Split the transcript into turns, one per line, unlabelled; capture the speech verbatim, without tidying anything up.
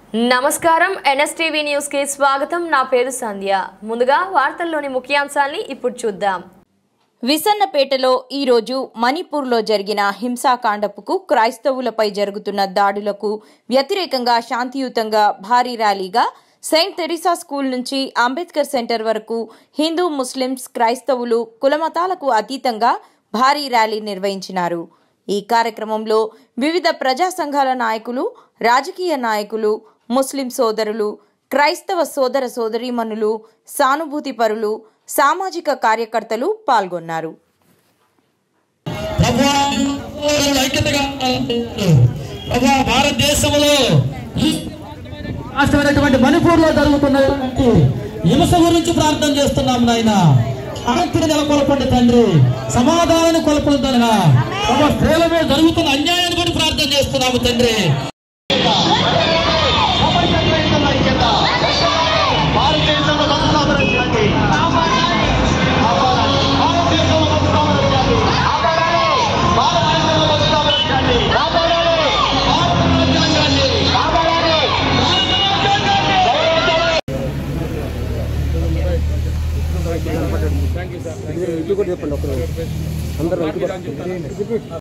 నమస్కారం NSTV news కి స్వాగతం। నా పేరు సంధ్య। ముందుగా వార్తల్లోని ముఖ్యాంశాలను ఇప్పుడు చూద్దాం।
విసన్నపేటలో ఈ రోజు మణిపూర్లో జరిగిన హింసాకాండపుకు క్రైస్తవులపై జరుగుతున్న దాడులకు వ్యతిరేకంగా శాంతియుతంగా భారీ ర్యాలీగా సెయింట్ తెరీసా స్కూల్ నుంచి అంబేద్కర్ సెంటర్ వరకు హిందూ ముస్లిమ్స్ క్రైస్తవులు కులమతాలకు అతీతంగా భారీ ర్యాలీ నిర్వహించినారు। ఈ కార్యక్రమంలో వివిధ ప్రజా సంఘాల నాయకులు, రాజకీయ నాయకులు, ముస్లిం సోదరులు, క్రైస్తవ సోదర సోదరీమణులు, సానుభూతి పరులు, సామాజిక కార్యకర్తలు పాల్గొన్నారు।
భారతదేశంలో రాష్ట్రమైనటువంటి మణిపూర్లో జరుగుతున్నటువంటి హింస గురించి ప్రార్థన చేస్తున్నాం నాయన। శాంతిని నెలకొల్పండి తండ్రి, సమాధానాన్ని కొలపండి। స్త్రీల మీద జరుగుతున్న అన్యాయాన్ని కూడా ప్రార్థన చేస్తున్నాము తండ్రి।
Thank you sir. ఇది కూడా చెప్పండి, అందరూ